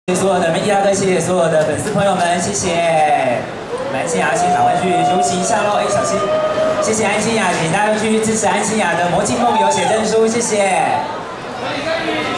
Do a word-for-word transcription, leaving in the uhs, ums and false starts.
谢谢所有的媒体大哥，谢谢所有的粉丝朋友们，谢谢。我们安心雅请赶快去休息一下喽，哎，小心。谢谢安心雅，请大家去支持安心雅的《魔镜梦游》写真书，谢谢。